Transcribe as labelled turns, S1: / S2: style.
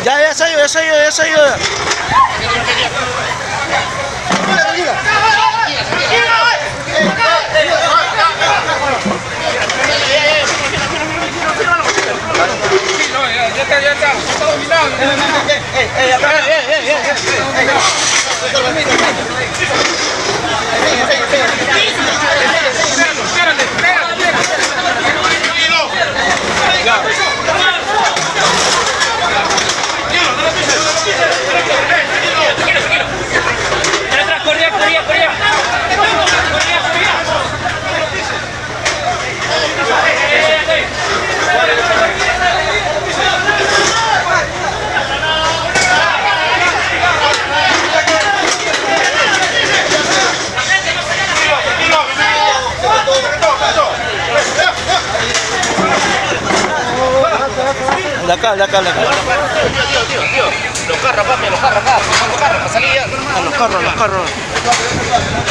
S1: Ya se ha ido, ya se ha ido, ya se ha ido.
S2: Ya está dominado.
S1: De acá.
S2: Tío. Los carros, papi, los carros acá. Los carros, para salir ya.
S1: A los carros.